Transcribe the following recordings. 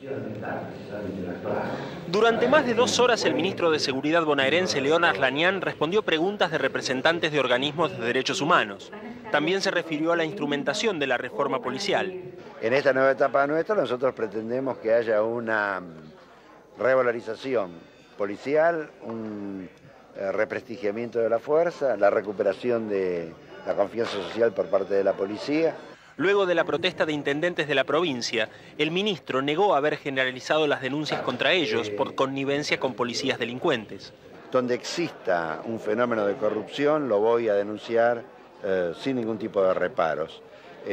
Durante más de 2 horas, el ministro de Seguridad bonaerense, León Arlanian, respondió preguntas de representantes de organismos de derechos humanos. También se refirió a la instrumentación de la reforma policial. En esta nueva etapa nuestra, nosotros pretendemos que haya una revalorización policial, un represtigiamiento de la fuerza, la recuperación de la confianza social por parte de la policía. Luego de la protesta de intendentes de la provincia, el ministro negó haber generalizado las denuncias contra ellos por connivencia con policías delincuentes. Donde exista un fenómeno de corrupción lo voy a denunciar sin ningún tipo de reparos.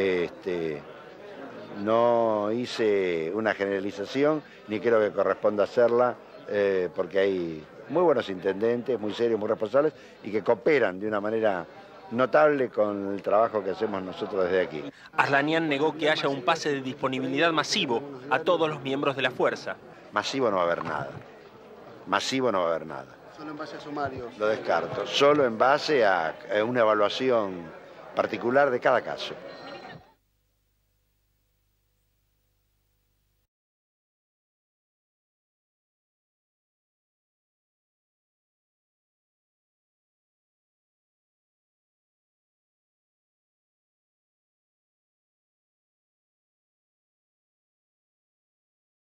No hice una generalización, ni creo que corresponda hacerla, porque hay muy buenos intendentes, muy serios, muy responsables, y que cooperan de una manera notable con el trabajo que hacemos nosotros desde aquí. Arlanian negó que haya un pase de disponibilidad masivo a todos los miembros de la fuerza. Masivo no va a haber nada. Masivo no va a haber nada. Solo en base a sumarios. Lo descarto. Solo en base a una evaluación particular de cada caso.